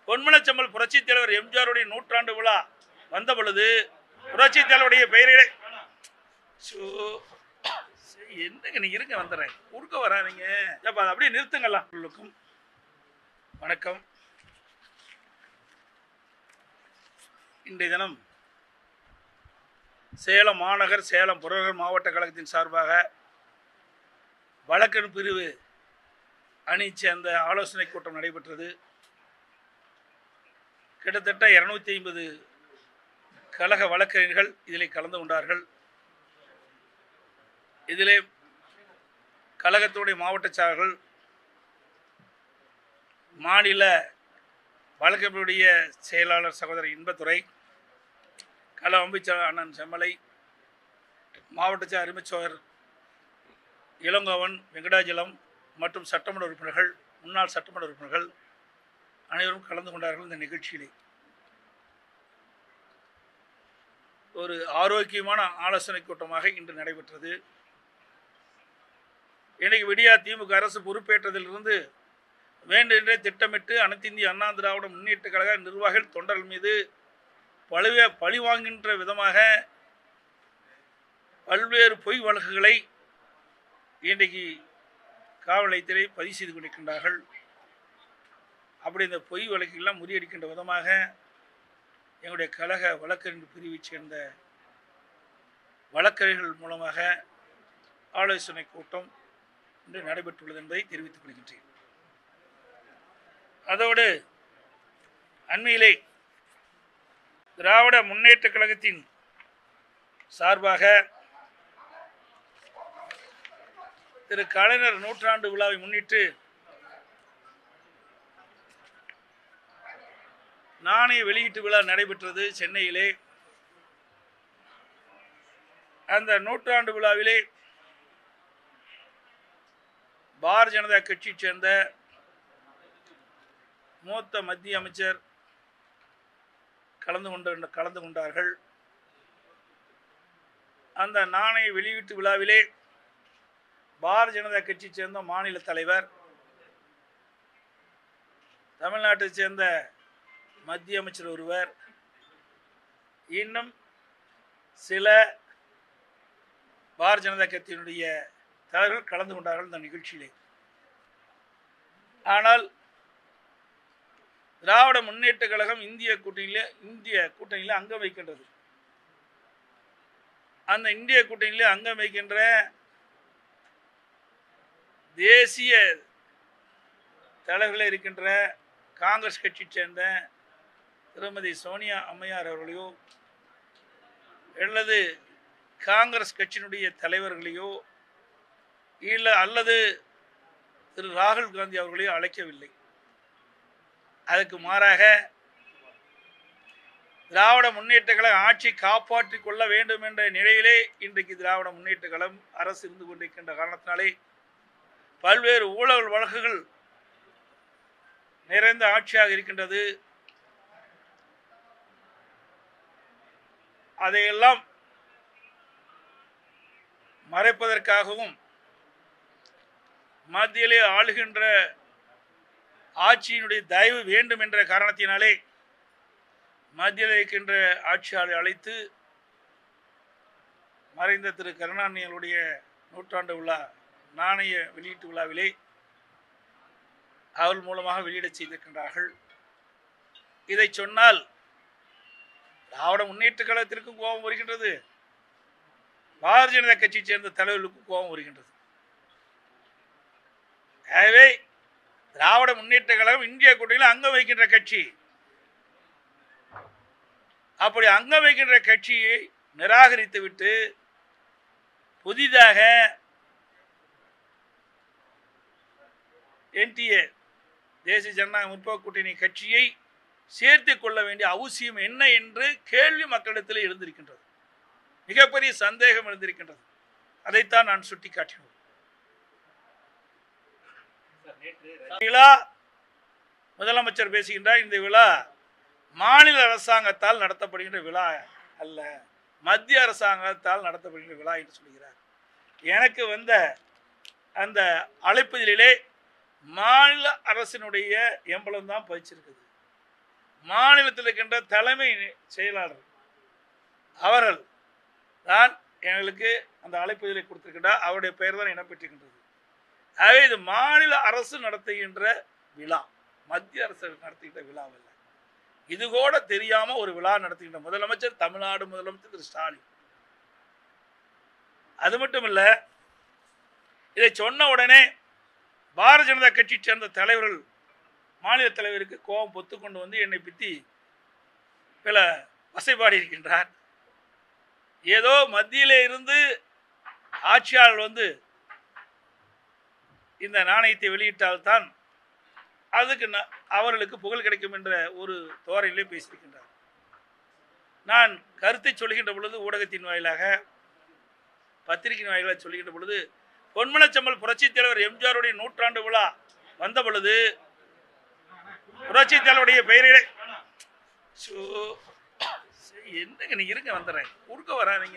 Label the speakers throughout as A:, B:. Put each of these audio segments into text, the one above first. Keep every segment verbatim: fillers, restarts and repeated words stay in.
A: பொன்மனச்செம்மல் புரட்சித் தலைவர் எம்ஜிஆருடைய நூற்றாண்டு விழா வந்த பொழுது புரட்சித் தலைவருடைய பெயரிலே என்னங்க நீ இருங்க வந்துடுறேன் குறுக்க வராதிங்க அதை அப்படியே நிறுத்துங்கலாம். உங்களுக்கும் வணக்கம். இன்றைய தினம் சேலம் மாநகர் சேலம் புறநகர் மாவட்ட கழகத்தின் சார்பாக வழக்கறிஞர் பிரிவு அணி சேர்ந்த ஆலோசனை கூட்டம் நடைபெற்றது. கிட்டத்தட்ட இருநூத்தி ஐம்பது கழக வழக்கறிஞர்கள் இதில் கலந்து கொண்டார்கள். இதிலே கழகத்துடைய மாவட்ட செயலாளர்கள், மாநில வழக்கறிஞருடைய செயலாளர் சகோதரர் இன்பத்துறை, கல அமைச்சர் அண்ணன் செம்மலை, மாவட்ட செயலர் அருமைச்சோர் இளங்கோவன், வெங்கடாஜலம் மற்றும் சட்டமன்ற உறுப்பினர்கள், முன்னாள் சட்டமன்ற உறுப்பினர்கள் அனைவரும் கலந்து கொண்டார்கள். இந்த நிகழ்ச்சியிலே ஒரு ஆரோக்கியமான ஆலோசனை கூட்டமாக இன்று நடைபெற்றது. இன்னைக்கு விடியா திமுக அரசு பொறுப்பேற்றதிலிருந்து வேண்டென்றே திட்டமிட்டு அனைத்து இந்திய அண்ணா திராவிட முன்னேற்ற கழக நிர்வாகிகள் தொண்டர்கள் மீது பழுவே பழி வாங்குகின்ற விதமாக பல்வேறு பொய் வழக்குகளை இன்றைக்கு காவல் நிலையத்திலே பதிவு செய்து கொண்டிருக்கின்றார்கள். அப்படி இந்த பொய் வழக்குகள்லாம் முறியடிக்கின்ற விதமாக எங்களுடைய கழக வழக்கறிஞர் பிரிவைச் சேர்ந்த வழக்கறிஞர்கள் மூலமாக ஆலோசனை கூட்டம் இன்று நடைபெற்றுள்ளது என்பதை தெரிவித்துக் கொள்கின்றேன். அதோடு அண்மையிலே திராவிட முன்னேற்ற கழகத்தின் சார்பாக திரு கலைஞர் நூற்றாண்டு விழாவை முன்னிட்டு நாணய வெளியீட்டு விழா நடைபெற்றது சென்னையிலே. அந்த நூற்றாண்டு விழாவிலே பாரதிய ஜனதா கட்சியைச் சேர்ந்த மூத்த மத்திய அமைச்சர் கலந்து கொண்ட கலந்து கொண்டார்கள். அந்த நாணய வெளியீட்டு விழாவிலே பாரதிய ஜனதா கட்சியைச் சேர்ந்த மாநில தலைவர், தமிழ்நாட்டைச் சேர்ந்த மத்திய அமைச்சர் ஒருவர், இன்னும் சில பாரதிய ஜனதா கட்சியினுடைய தலைவர்கள் கலந்து கொண்டார்கள் இந்த நிகழ்ச்சியிலே. ஆனால் திராவிட முன்னேற்ற கழகம் இந்திய கூட்டணியில இந்திய கூட்டணியில அங்கம் வைக்கின்றது. அந்த இந்திய கூட்டணியில அங்கம் வைக்கின்ற தேசிய தலைவர்கள் இருக்கின்ற காங்கிரஸ் கட்சியை சேர்ந்த திருமதி சோனியா அம்மையார் அவர்களையோ அல்லது காங்கிரஸ் கட்சியினுடைய தலைவர்களையோ இல்லை அல்லது திரு ராகுல் காந்தி அவர்களையோ அழைக்கவில்லை. அதற்கு மாறாக திராவிட முன்னேற்ற கழகம் ஆட்சி காப்பாற்றிக் கொள்ள வேண்டும் என்ற நிலையிலே இன்றைக்கு திராவிட முன்னேற்ற கழகம் அரசு இருந்து கொண்டிருக்கின்ற காரணத்தினாலே பல்வேறு ஊழல் வழக்குகள் நிறைந்த ஆட்சியாக இருக்கின்றது. அதையெல்லாம் மறைப்பதற்காகவும் மத்தியிலே ஆளுகின்ற ஆட்சியினுடைய தயவு வேண்டும் என்ற காரணத்தினாலே மத்தியில் இருக்கின்ற ஆட்சியாளரை அழைத்து மறைந்த திரு கருணாநிதியுடைய நூற்றாண்டு விழா நாணய வெளியீட்டு விழாவிலே அவர்கள் மூலமாக வெளியிட செய்திருக்கின்றார்கள். இதை சொன்னால் திராவிட முன்னேற்ற கழகத்திற்கும் கோபம் வருகின்றது, பாரதிய ஜனதா கட்சியை சேர்ந்த தலைவர்களுக்கும் கோபம் வருகின்றது. ஆகவே திராவிட முன்னேற்ற கழகம் இந்திய கூட்டணியில் அங்கம் வைக்கின்ற கட்சி. அப்படி அங்கம் வைக்கின்ற கட்சியை நிராகரித்து விட்டு புதிதாக என்டிஏ தேசிய ஜனநாயக முற்போக்கு கூட்டணி கட்சியை சேர்த்து கொள்ள வேண்டிய அவசியம் என்ன என்று கேள்வி மக்களிடத்தில் எழுந்திருக்கின்றது. மிகப்பெரிய சந்தேகம் எழுந்திருக்கின்றது. அதைத்தான் நான் சுட்டிக்காட்டினோம். விழா முதலமைச்சர் பேசுகின்றார். இந்த விழா மாநில அரசாங்கத்தால் நடத்தப்படுகின்ற விழா அல்ல, மத்திய அரசாங்கத்தால் நடத்தப்படுகின்ற விழா என்று சொல்கிறார். எனக்கு வந்த அந்த அழைப்புதலிலே மாநில அரசினுடைய எம்பளம் தான் பதிச்சிருக்குது. மாநிலத்தில் இருக்கின்ற தலைமை செயலாளர் அவர்கள் தான் எங்களுக்கு அந்த அழைப்புதலை கொடுத்திருக்கின்றார். அவருடைய பெயர் தான் இடம்பெற்றிருக்கின்றது. ஆகவே இது மாநில அரசு நடத்துகின்ற விழா, மத்திய அரசு நடத்துகின்ற விழாவல்ல. இது கூட தெரியாம ஒரு விழா நடத்துகின்ற முதலமைச்சர் தமிழ்நாடு முதலமைச்சர் திரு ஸ்டாலின். அது மட்டும் இல்ல, இதை சொன்ன உடனே பாரதிய ஜனதா கட்சியை சேர்ந்த தலைவர்கள் மாநில தலைவருக்கு கோபம் பொத்து கொண்டு வந்து என்னை பற்றி பல வசைபாடி இருக்கின்றார். ஏதோ மத்தியிலே இருந்து ஆட்சியாளர் வந்து இந்த நாணயத்தை வெளியிட்டால்தான் அதுக்கு அவர்களுக்கு புகழ் கிடைக்கும் என்ற ஒரு தோரணையிலே பேசியிருக்கின்றார். நான் கருத்தை சொல்கின்ற பொழுது ஊடகத்தின் வாயிலாக, பத்திரிகையின் வாயிலாக சொல்கின்ற பொழுது, பொன்மனச்செம்மல் புரட்சித் தலைவர் எம்ஜிஆருடைய நூற்றாண்டு விழா வந்த பொழுது புரட்சித் தலைவருடைய பெயரிலே என்னங்க நீ இருங்க வந்துடுறேன் குறுக்க வராதீங்க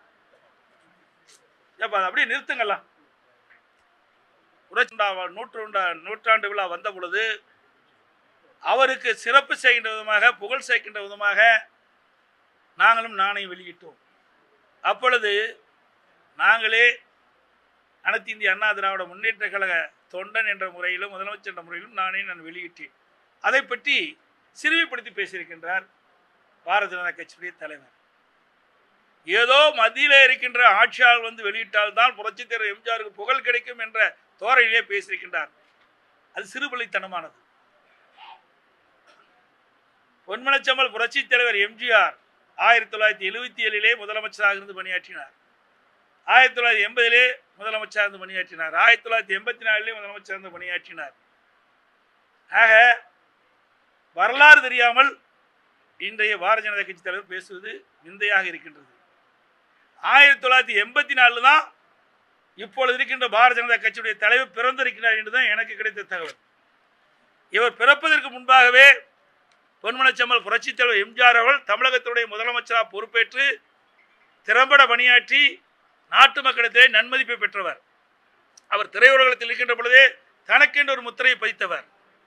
A: அப்படியே நிறுத்துங்கலாம். புரட்சி நூற்றாண்டு நூற்றாண்டு விழா வந்த பொழுது அவருக்கு சிறப்பு செய்கின்ற விதமாக, புகழ் சேர்க்கின்ற விதமாக நாங்களும் நாணயம் வெளியிட்டோம். அப்பொழுது நாங்களே அனைத்து இந்திய அண்ணா திராவிட முன்னேற்ற கழக தொண்டன் என்ற முறையிலும் முதலமைச்சர் என்ற முறையிலும் நானே நான் வெளியிட்டேன். அதை பற்றி சிறுமைப்படுத்தி பேசியிருக்கின்றார் பாரதிய ஜனதா கட்சியுடைய தலைவர். ஏதோ மத்தியிலே இருக்கின்ற ஆட்சியாளர் வந்து வெளியிட்டால்தான் புரட்சித் தலைவர் எம்ஜிஆருக்கு புகழ் கிடைக்கும் என்ற தோரணையிலே பேசியிருக்கின்றார். அது சிறுபிள்ளைத்தனமானது. பொன்மனச்செம்மல் புரட்சித் தலைவர் எம்ஜிஆர் ஆயிரத்தி தொள்ளாயிரத்தி எழுபத்தி ஏழிலே முதலமைச்சராக இருந்து பணியாற்றினார். ஆயிரத்தி தொள்ளாயிரத்தி எண்பதிலே முதலமைச்சராக இருந்து பணியாற்றினார். ஆயிரத்தி தொள்ளாயிரத்தி எண்பத்தி நாலிலே முதலமைச்சராக இருந்து பணியாற்றினார். ஆக வரலாறு தெரியாமல் இன்றைய பாரதிய ஜனதா கட்சி தலைவர் பேசுவது விந்தையாக இருக்கின்றது. ஆயிரத்தி தொள்ளாயிரத்தி எண்பத்தி நாலு தான் இப்பொழுது இருக்கின்ற பாரதிய ஜனதா கட்சியுடைய தலைவர் பிறந்திருக்கிறார் என்றுதான் எனக்கு கிடைத்த தகவல். இவர் பிறப்பதற்கு முன்பாகவே பொன்மனச்செம்மல் புரட்சித் தலைவர் எம்ஜிஆர் அவர்கள் தமிழகத்துடைய முதலமைச்சராக பொறுப்பேற்று திறம்பட பணியாற்றி நாட்டு மக்களிடத்திலே நன்மதிப்பை பெற்றவர். அவர் திரையுலகத்தில் இருக்கின்ற பொழுதே தனக்கென்று ஒரு முத்திரையை பதித்தவர்.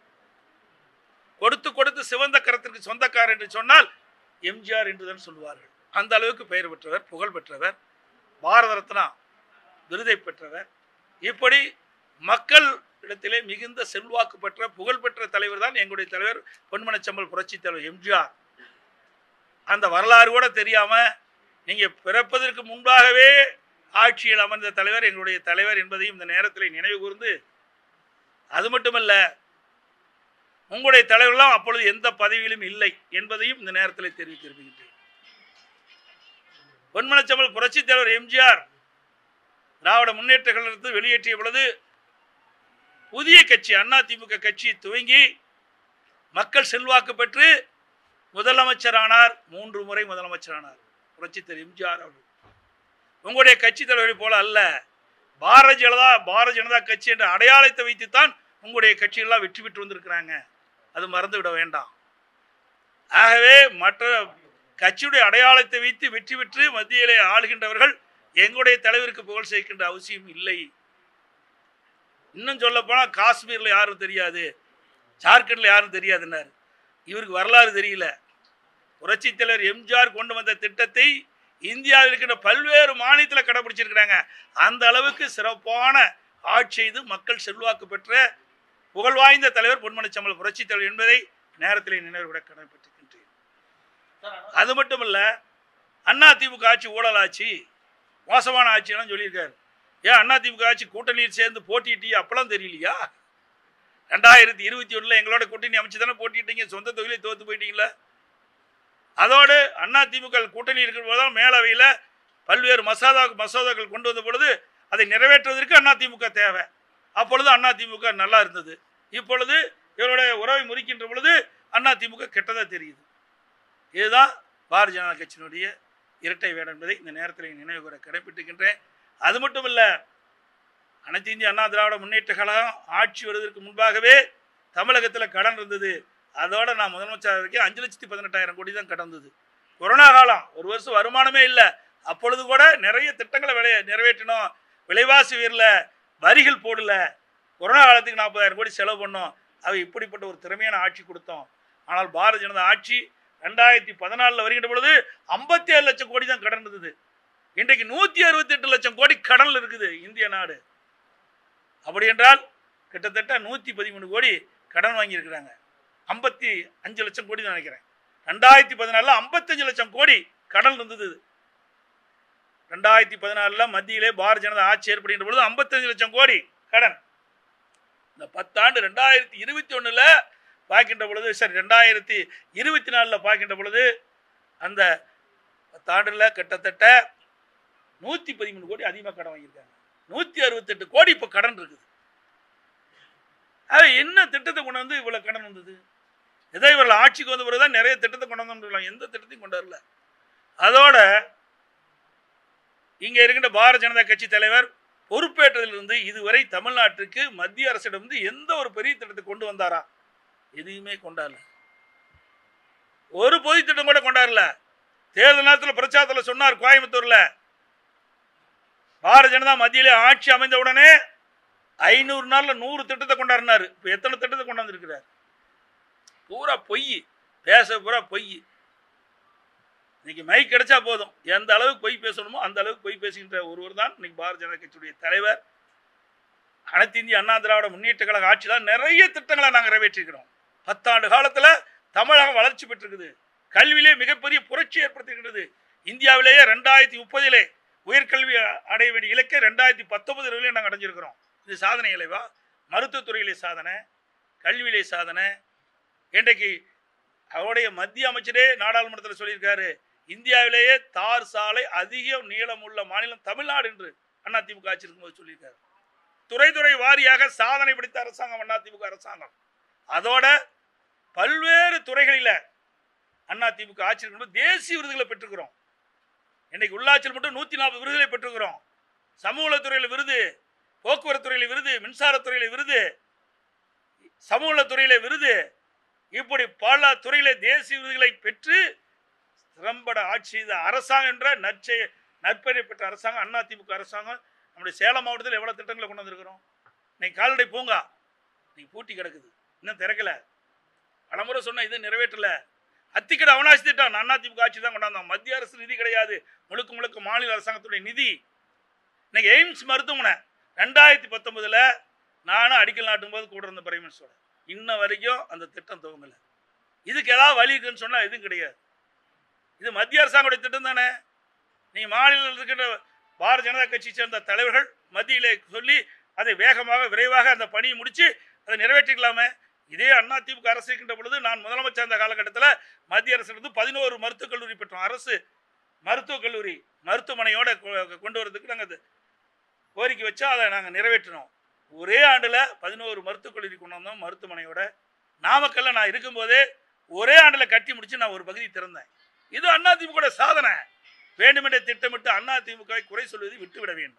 A: கொடுத்து கொடுத்து சிவந்த கரத்திற்கு சொந்தக்காரர் என்று சொன்னால் எம்ஜிஆர் என்றுதான் சொல்வார்கள். அந்த அளவுக்கு பெயர் பெற்றவர், புகழ் பெற்றவர், பாரத ரத்னா விருதை பெற்றவர். இப்படி மக்கள் இடத்திலே மிகுந்த செல்வாக்கு பெற்ற புகழ் பெற்ற தலைவர் தான் எங்களுடைய தலைவர் பொன்மனச்செம்மல் புரட்சித் தலைவர் எம்ஜிஆர். அந்த வரலாறு கூட தெரியாம நீங்க பிறப்பதற்கு முன்பாகவே ஆட்சியில் அமர்ந்த தலைவர் எங்களுடைய தலைவர் என்பதையும் இந்த நேரத்தில் நினைவு கூர்ந்து, அது மட்டுமல்ல உங்களுடைய தலைவர்களாம் அப்பொழுது எந்த பதவியிலும் இல்லை என்பதையும் இந்த நேரத்தில் தெரிவித்து விரும்புகின்றேன். பொன்மனச்செம்மல் புரட்சித் தலைவர் எம்ஜிஆர் திராவிட முன்னேற்ற கழகத்தில் வெளியேற்றிய பொழுது புதிய கட்சி அதிமுக கட்சி துவங்கி மக்கள் செல்வாக்கு பெற்று முதலமைச்சரானார். மூன்று முறை முதலமைச்சரானார் புரட்சித் தலைவர் எம்ஜிஆர் அவர்கள். உங்களுடைய கட்சி தலைவரை போல அல்ல, பாரதிய ஜனதா பாரதிய ஜனதா கட்சி என்ற அடையாளத்தை வைத்துத்தான் உங்களுடைய கட்சியெல்லாம் வெற்றி பெற்று வந்திருக்கிறாங்க. அது மறந்து விட வேண்டாம். ஆகவே மற்ற கட்சியுடைய அடையாளத்தை வைத்து வெற்றி பெற்று மத்தியிலே ஆளுகின்றவர்கள் எங்களுடைய தலைவருக்கு புகழ் சேர்க்கின்ற அவசியம் இல்லை. இன்னும் சொல்ல போனா காஷ்மீர்ல யாரும் தெரியாது, ஜார்க்கண்ட்ல யாரும் தெரியாதுன்னாரு. இவருக்கு வரலாறு தெரியல. புரட்சித் தலைவர் எம்ஜிஆர் கொண்டு வந்த திட்டத்தை இந்தியாவில் இருக்கின்ற பல்வேறு மாநிலத்தில் கடைபிடிச்சிருக்கிறாங்க. அந்த அளவுக்கு சிறப்பான ஆட்சி செய்து மக்கள் செல்வாக்கு பெற்ற புகழ் வாய்ந்த தலைவர் பொன்மனச்செம்மல் புரட்சித் தலைவர் என்பதை நேரத்தில் நினைவுகூட கடமைப்பட்டிருக்கின்றேன். அது மட்டுமல்ல, அதிமுக ஆட்சி ஊழல் ஆட்சி, மோசமான ஆட்சியெல்லாம் சொல்லியிருக்காரு. ஏன் அதிமுக ஆட்சி கூட்டணியில் சேர்ந்து போட்டிட்டீங்க அப்பெல்லாம் தெரியலையா? ரெண்டாயிரத்தி இருபத்தி ஒண்ணுல எங்களோட கூட்டணி அமைச்சு தானே போட்டிட்டீங்க, சொந்த தொகுதியிலே தோத்து போயிட்டீங்களா? அதோடு அதிமுக கூட்டணி இருக்கிற போதுதான் மேலவையில் பல்வேறு மசோதா மசோதாக்கள் கொண்டு வந்த பொழுது அதை நிறைவேற்றுவதற்கு அதிமுக தேவை. அப்பொழுது அதிமுக நல்லா இருந்தது. இப்பொழுது இவருடைய உறவை முறிக்கின்ற பொழுது அதிமுக கெட்டதாக தெரியுது. இதுதான் பாரதிய ஜனதா கட்சியினுடைய இரட்டை வேடம் என்பதை இந்த நேரத்தில் நினைவு கூற கடைபிடிக்கின்றேன். அது மட்டும் இல்லை, அனைத்து இந்திய அண்ணா திராவிட முன்னேற்ற கழகம் ஆட்சி வருவதற்கு முன்பாகவே தமிழகத்தில் கடன் இருந்தது. அதோட நான் முதலமைச்சருக்கு அஞ்சு லட்சத்தி பதினெட்டாயிரம் கோடி தான் கடந்தது. கொரோனா காலம், ஒரு வருஷம் வருமானமே இல்லை. அப்பொழுது கூட நிறைய திட்டங்களை விளைய நிறைவேற்றினோம். விலைவாசி உயர்ல, வரிகள் போடல, கொரோனா காலத்துக்கு நாற்பதாயிரம் கோடி செலவு பண்ணோம். அவை இப்படிப்பட்ட ஒரு திறமையான ஆட்சி கொடுத்தோம். ஆனால் பாரதிய ஜனதா ஆட்சி ரெண்டாயிரத்தி பதினாலுல வருகின்ற பொழுது ஐம்பத்தி ஏழு லட்சம் கோடி தான் கடன் இருந்தது. இன்றைக்கு நூத்தி அறுபத்தி எட்டு லட்சம் கோடி கடன்ல இருக்குது இந்திய நாடு. அப்படி என்றால் கிட்டத்தட்ட நூத்தி பதிமூணு கோடி கடன் வாங்கி இருக்கிறாங்க. ஐம்பத்தி அஞ்சு லட்சம் கோடி தான் நினைக்கிறேன். ரெண்டாயிரத்தி பதினாலுல ஐம்பத்தஞ்சு லட்சம் கோடி கடன் இருந்தது. ரெண்டாயிரத்தி பதினாலுல மத்தியிலே பாரதிய ஜனதா ஆட்சி ஏற்படுகின்ற பொழுது ஐம்பத்தஞ்சு லட்சம் கோடி கடன். இந்த பத்தாண்டு ரெண்டாயிரத்தி இருபத்தி ஒண்ணுல பார்க்கின்ற பொழுது சரி ரெண்டாயிரத்தி இருபத்தி நாலுல பார்க்கின்ற பொழுது அந்த பத்தாண்டுல கிட்டத்தட்ட நூத்தி பதிமூணு கோடி அதிகமாக கடன் வாங்கியிருக்காங்க. நூத்தி அறுபத்தி எட்டு கோடி இப்ப கடன் இருக்குது. என்ன திட்டத்தை கொண்டு வந்து இவ்வளவு கடன் வந்தது? ஏதோ இவர்கள் ஆட்சிக்கு வந்த பிறகுதான் நிறைய திட்டத்தை கொண்டு வந்து எந்த திட்டத்தையும் கொண்டு வரல. அதோட இங்க இருக்கின்ற பாரதிய ஜனதா கட்சி தலைவர் பொறுப்பேற்றதிலிருந்து இதுவரை தமிழ்நாட்டுக்கு மத்திய அரசிடம் எந்த ஒரு பெரிய திட்டத்தை கொண்டு வந்தாரா? எதுவுமே கொண்டாடல. ஒரு பொது திட்டம் கூட கொண்டாடல. தேர்தல் நேரத்தில் பிரச்சாரத்தில் சொன்னார் கோயம்புத்தூர்ல பாரதிய ஜனதா மத்தியிலே ஆட்சி அமைந்த உடனே ஐநூறு நாள்ல நூறு திட்டத்தை கொண்டாடினாரு. இப்ப எத்தனை திட்டத்தை கொண்டாந்து இருக்கிறார்? பூரா பொய், பேச பூரா பொய். இன்னைக்கு மைக் கிடைச்சா போதும், எந்த அளவுக்கு பொய் பேசணுமோ அந்த அளவுக்கு பொய் பேசுகின்ற ஒருவர் தான் இன்னைக்கு பாரதிய ஜனதா கட்சியுடைய தலைவர். அனைத்து இந்திய அண்ணா திராவிட முன்னேற்ற கழக ஆட்சியில் நிறைய திட்டங்களை நாங்கள் நிறைவேற்றிருக்கிறோம். பத்தாண்டு காலத்துல தமிழகம் வளர்ச்சி பெற்றிருக்குது. கல்வியிலே மிகப்பெரிய புரட்சி ஏற்படுத்திருக்கிறது. இந்தியாவிலேயே ரெண்டாயிரத்தி முப்பதிலே உயர்கல்வி அடைய வேண்டிய இலக்கை ரெண்டாயிரத்தி பத்தொன்பது இருபதுல நாங்கள் அடைஞ்சிருக்கிறோம். இது சாதனை இல்லைவா? மருத்துவத்துறையிலே சாதனை, கல்வியிலே சாதனை. இன்றைக்கு அவருடைய மத்திய அமைச்சரே நாடாளுமன்றத்தில் சொல்லியிருக்காரு, இந்தியாவிலேயே தார் சாலை அதிக நீளமுள்ள மாநிலம் தமிழ்நாடு என்று அதிமுக ஆட்சி இருக்கும்போது சொல்லியிருக்காரு. துறை துறை வாரியாக சாதனை படைத்த அரசாங்கம் அதிமுக அரசாங்கம். அதோட பல்வேறு துறைகளில் அதிமுக ஆட்சி இருக்கும்போது தேசிய விருதுகளை பெற்றுக்கிறோம். இன்னைக்கு உள்ளாட்சியில் மட்டும் நூத்தி நாற்பது விருதுகளை பெற்றுக்கிறோம். சமூக துறையில் விருது, போக்குவரத்து துறையில் விருது, மின்சாரத்துறையில விருது, சமூக துறையில விருது, இப்படி பல துறையில தேசிய விருதுகளை பெற்று திறம்பட ஆட்சி செய்த அரசாங்கம் என்ற நற்செய நற்பெயரை பெற்ற அரசாங்கம் அதிமுக அரசாங்கம். நம்முடைய சேலம் மாவட்டத்தில் எவ்வளவு திட்டங்களை கொண்டு வந்திருக்கிறோம். இன்னைக்கு கால்நடை பூங்கா இன்னைக்கு பூட்டி கிடக்குது, இன்னும் திறக்கல. பலமுறை சொன்ன இது நிறைவேற்றல. அத்திக்கடை அவனாசி திட்டம் அதிமுக ஆட்சி தான் கொண்டாந்தோம். மத்திய அரசு நிதி கிடையாது, முழுக்க முழுக்க மாநில அரசாங்கத்துடைய நிதி. இன்னைக்கு எய்ம்ஸ் மருத்துவமனை ரெண்டாயிரத்தி பத்தொன்பதுல நானும் அடிக்கல் நாட்டும் போது கூட இருந்த பிரைம் மினிஸ்டரோட இன்ன வரைக்கும் அந்த திட்டம் துவங்கல. இதுக்கு ஏதாவது வழி இருக்குன்னு சொன்னா எதுவும் கிடையாது. இது மத்திய அரசாங்கத்துடைய திட்டம் தானே. நீ மாநிலத்தில் இருக்கின்ற பாரதிய ஜனதா கட்சி சேர்ந்த தலைவர்கள் மத்தியிலே சொல்லி அதை வேகமாக விரைவாக அந்த பணியை முடிச்சு அதை நிறைவேற்றிக்கலாமே. இதே அதிமுக அரசு இருக்கின்ற பொழுது நான் முதலமைச்சர் அந்த காலகட்டத்தில் மத்திய அரசு பதினோரு மருத்துவக் கல்லூரி பெற்றோம். அரசு மருத்துவக் கல்லூரி மருத்துவமனையோட கொண்டு வரதுக்கு நாங்கள் கோரிக்கை வச்சா அதை நாங்கள் நிறைவேற்றினோம். ஒரே ஆண்டுல பதினோரு மருத்துவக் கல்லூரி கொண்டு வந்தோம். மருத்துவமனையோட நாமக்கல்ல நான் இருக்கும்போதே ஒரே ஆண்டுல கட்டி முடிச்சு நான் ஒரு பகுதி திறந்தேன். இது அதிமுக சாதனை. வேண்டுமென்றே திட்டமிட்டு அதிமுகவை குறை சொல்வதை விட்டுவிட வேண்டும்.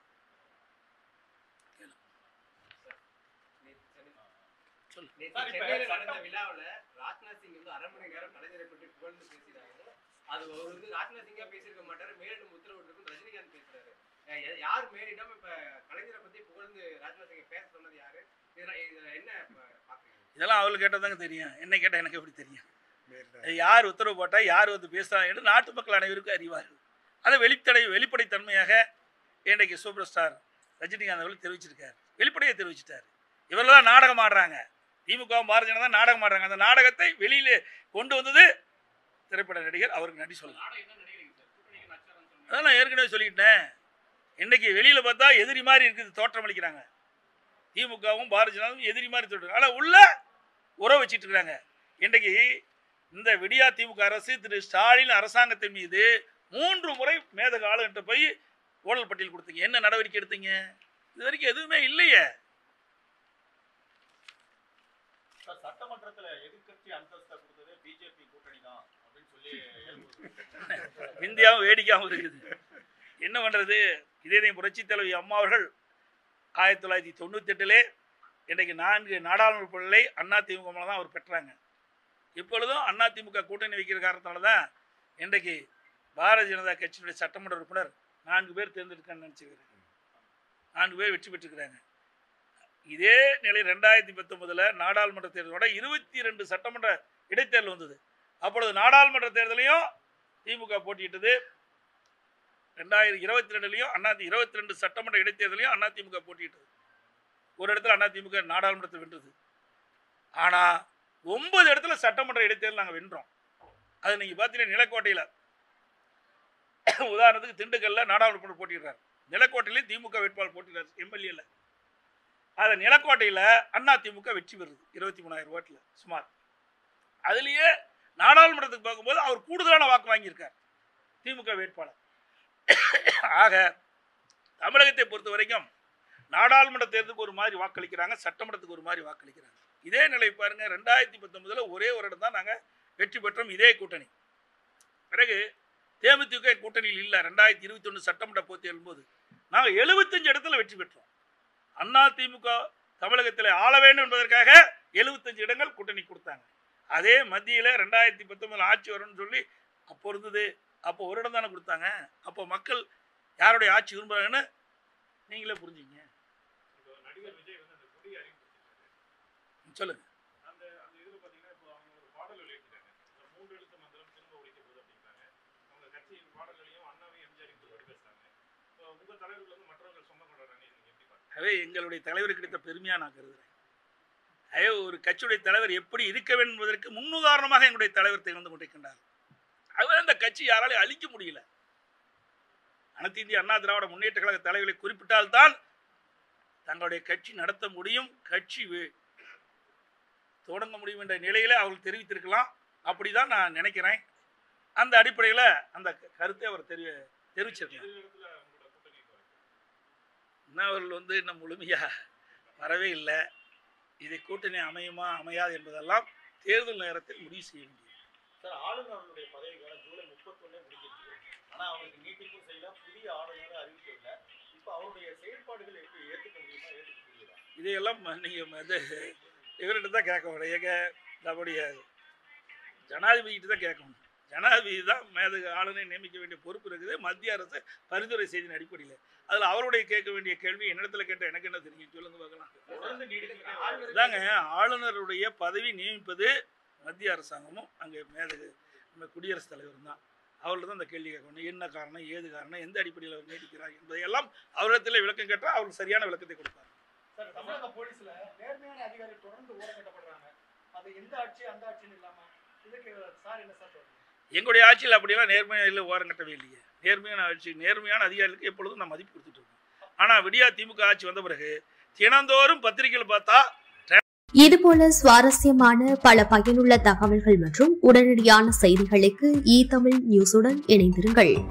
B: நடந்த விழாவில் ராஜ்நாத் சிங் வந்து அரை மணி நேரம் கலைஞரை பற்றி புகழ்ந்து பேசினாங்க. அது ஒரு வந்து ராஜ்நாத் சிங்கா பேசியிருக்க மாட்டாரு, மேலிடம் உத்தரவிட்டிருக்கும் ரஜினிகாந்த் பேசுறாரு. யார் மேலிடம் இப்ப கலைஞரை பத்தி புகழ்ந்து ராஜ்நாத் சிங் பேச சொன்னது யாரு? என்ன பாக்குறீங்க?
A: இதெல்லாம் அவளுக்கு கேட்டதாங்க தெரியும். என்ன கேட்டா எனக்கு எப்படி தெரியும்? யார் உத்தரவு போட்டா யார் வந்து பேசுறாங்க என்று நாட்டு மக்கள் அனைவருக்கும் அறிவார்கள். அதை வெளிப்படை வெளிப்படைத்தன்மையாக இன்றைக்கு சூப்பர் ஸ்டார் ரஜினிகாந்த் அவர்கள் தெரிவிச்சிருக்காரு. வெளிப்படையை தெரிவிச்சிட்டாரு. இவரெல்லாம் நாடகம் ஆடுறாங்க, திமுக பாரதிய ஜனதா நாடகம் ஆடுறாங்க. அந்த நாடகத்தை வெளியில கொண்டு வந்தது திரைப்பட நடிகர். அவருக்கு நன்றி சொல்லலாம். அதான் நான் ஏற்கனவே சொல்லிட்டேன். இன்னைக்கு வெளியில பார்த்தா எதிரி மாதிரி இருக்குது, தோற்றம் அளிக்கிறாங்க. திமுகவும் பாரதிய ஜனதாவும் எதிரி மாதிரி தோற்றம், ஆனால் உள்ள உறவு வச்சுட்டு இருக்காங்க. இன்றைக்கு இந்த விடியா திமுக அரசு திரு ஸ்டாலின் அரசாங்கத்தின் மீது மூன்று முறை மேதக ஆளுகிட்ட போய் ஊழல் பட்டியல் கொடுத்தீங்க. என்ன நடவடிக்கை எடுத்தீங்க? இது வரைக்கும் எதுவுமே இல்லையே.
C: சட்டமன்றத்தில் எதிர்க்கட்சி அந்தஸ்தை கொடுத்தது பிஜேபி கூட்டணி தான் அப்படின்னு சொல்லி
A: இந்தியாவும் வேடிக்கையாகவும் இருக்குது. என்ன பண்றது? இதே புரட்சி தலைவி அம்மா அவர்கள் ஆயிரத்தி தொள்ளாயிரத்தி தொண்ணூத்தி எட்டுலே இன்றைக்கு நான்கு நாடாளுமன்ற பொருளை அதிமுக மூலம் தான் அவர் பெற்றாங்க. இப்பொழுதும் அதிமுக கூட்டணி வைக்கிற காரணத்தால தான் இன்றைக்கு பாரதிய ஜனதா கட்சியினுடைய சட்டமன்ற உறுப்பினர் நான்கு பேர் தேர்ந்தெடுக்கான்னு நினைச்சிருக்கிறாங்க. நான்கு பேர் வெற்றி பெற்றிருக்கிறாங்க. இதே நிலை ரெண்டாயிரத்தி பத்தொன்பதுல நாடாளுமன்ற தேர்தலோட இருபத்தி ரெண்டு சட்டமன்ற இடைத்தேர்தல் வந்தது. அப்பொழுது நாடாளுமன்ற தேர்தலையும் திமுக போட்டியிட்டது. ரெண்டாயிரத்தி இருபத்தி ரெண்டுலையும் அண்ணா இருபத்தி ரெண்டு சட்டமன்ற இடைத்தேர்தலையும் அதிமுக போட்டியிட்டது. ஒரு இடத்துல அதிமுக நாடாளுமன்றத்தை வென்றது. ஆனால் ஒன்பது இடத்துல சட்டமன்ற இடைத்தேர்தல் நாங்கள் வென்றோம். அது நீங்கள் பார்த்தீங்கன்னா நிலக்கோட்டையில் உதாரணத்துக்கு திண்டுக்கல்ல நாடாளுமன்ற போட்டிடுறாரு. நிலக்கோட்டையிலையும் திமுக வேட்பாளர் போட்டிடுறாரு எம்எல்ஏல. அதை நிலக்கோட்டையில் அதிமுக வெற்றி பெறுது இருபத்தி மூணாயிரம் ஓட்டில் சுமார். அதுலேயே நாடாளுமன்றத்துக்கு பார்க்கும்போது அவர் கூடுதலான வாக்கு வாங்கியிருக்கார் திமுக வேட்பாளர். ஆக தமிழகத்தை பொறுத்த வரைக்கும் நாடாளுமன்ற தேர்தலுக்கு ஒரு மாதிரி வாக்களிக்கிறாங்க, சட்டமன்றத்துக்கு ஒரு மாதிரி வாக்களிக்கிறாங்க. இதே நிலை பாருங்க. ரெண்டாயிரத்தி பத்தொன்பதுல ஒரே ஒரு இடம் தான் நாங்கள் வெற்றி பெற்றோம், இதே கூட்டணி. பிறகு தேமுதிக கூட்டணியில் இல்லை. ரெண்டாயிரத்தி இருபத்தி ஒன்று சட்டமன்ற போட்டி எழும்போது நாங்கள் எழுபத்தஞ்சு இடத்துல வெற்றி பெற்றோம். அண்ணா திமுக தமிழகத்தில் ஆள வேண்டும் என்பதற்காக எழுபத்தஞ்சு இடங்கள் கூட்டணி கொடுத்தாங்க. அதே மத்தியில் ரெண்டாயிரத்தி பத்தொன்பதுல ஆட்சி வரும்னு சொல்லி அப்போ இருந்தது. அப்போ ஒரு இடம் தானே கொடுத்தாங்க. அப்போ மக்கள் யாருடைய ஆட்சி விரும்புகிறாங்கன்னு நீங்களே புரிஞ்சுங்க.
C: நடிகர் விஜய் வந்து அந்த கொடி அறிவிப்பு
A: சொல்லுங்க.
C: அந்த அந்த இதில் பார்த்தீங்கன்னா இப்போ அவங்க ஒரு பாடல் வெளியிட்டாங்க. மூன்று எழுத்து மந்திரம் திரும்ப ஒழிக்க போகுது அப்படிங்கிறாங்க. அவங்க கட்சி பாடல்களையும் அண்ணாவையும் எம்ஜிஆரையும் வடி பேசுறாங்க. இப்போ உங்கள் தலைவர்கள் வந்து மற்றவர்கள் சொந்தம் கொண்டாடுறாங்க. நீங்கள் எப்படி பார்க்குறீங்க?
A: அதே எங்களுடைய தலைவருக்கு கிடைத்த பெருமையாக நான் கருதுகிறேன். அதே ஒரு கட்சியுடைய தலைவர் எப்படி இருக்க வேண்டும் என்பதற்கு முன்னுதாரணமாக எங்களுடைய தலைவர் திகழ்ந்து கொண்டிருக்கின்றார். அவர் அந்த கட்சி யாராலையும் அழிக்க முடியல. அனைத்து இந்திய அண்ணா திராவிட முன்னேற்ற கழக தலைவர்களை குறிப்பிட்டால்தான் தங்களுடைய கட்சி நடத்த முடியும், கட்சி தொடங்க முடியும் என்ற நிலையில அவர்கள் தெரிவித்திருக்கலாம். அப்படிதான் நான் நினைக்கிறேன். அந்த அடிப்படையில் அந்த கருத்தை அவர் தெரி தெரிவிச்சிருக்காங்க. இன்னும் அவர்கள் வந்து இன்னும் முழுமையா வரவே இல்லை. இதை கூட்டணி அமையுமா அமையாது என்பதெல்லாம் தேர்தல் நேரத்தில் முடிவு செய்ய வேண்டியது.
C: சார், ஆளுநர் அவர்களுடைய பதவிக்காலம் ஜூலை முப்பத்தொன்னே முடிஞ்சிருக்கு. ஆனால் அவருக்கு நீட்டிப்பும் செய்யல, புதிய ஆளுநரை அறிவிக்கவில்லை. இப்போ அவருடைய செயல்பாடுகள் எப்படி ஏற்றுக்க முடியுமா, ஏற்றுக்க முடியுதா?
A: இதையெல்லாம் நீங்கள் வந்து இவர்கிட்ட தான் கேட்கணும். எங்க நம்முடைய ஜனாதிபதிகிட்ட தான் கேட்கணும். ஜனாதிபதி தான் மேது ஆளுநரை நியமிக்க வேண்டிய பொறுப்பு இருக்குது. மத்திய அரசு பரிந்துரை செய்தியின் அடிப்படையில் அதில் அவருடைய கேட்க வேண்டிய கேள்வி என்னிடத்துல கேட்ட எனக்கு என்ன தெரியும் சொல்லுங்க பார்க்கலாம். இதாங்க ஆளுநருடைய பதவி நியமிப்பது மத்திய அரசாங்கமும் அங்கே மேதகு நம்ம குடியரசுத் தலைவரும் தான். அவர்கிட்ட தான் அந்த கேள்வி கேட்கணும். என்ன காரணம், ஏது காரணம், எந்த அடிப்படையில் அவர் நீடிக்கிறார் என்பதையெல்லாம் அவரிடத்தில் விளக்கம் கேட்டால் அவருக்கு சரியான விளக்கத்தை கொடுப்பார்.
D: சார், தமிழக போலீஸ்ல நேர்மையான அதிகாரிகள் தொடர்ந்து ஓரங்கட்டப்படுறாங்க. அது எந்த ஆட்சி அந்த ஆட்சின்னு இல்லாம இதுக்கு சார் என்ன சார் சொல்றீங்க?
A: எங்களுடைய ஆட்சியில் அப்படியெல்லாம் நேர்மையில் ஓரங்கட்டவே இல்லையே. நேர்மையான ஆட்சி, நேர்மையான அதிகாரிகளுக்கு எப்பொழுதும் நான் மதிப்பு கொடுத்துட்டு இருக்கோம். ஆனால் விடியா திமுக ஆட்சி வந்த பிறகு தினந்தோறும் பத்திரிகையில் பார்த்தா
E: இதுபோல சுவாரஸ்யமான பல பயனுள்ள தகவல்கள் மற்றும் உடனடியான செய்திகளுக்கு இ தமிழ் நியூஸுடன் இணைந்திருங்கள்.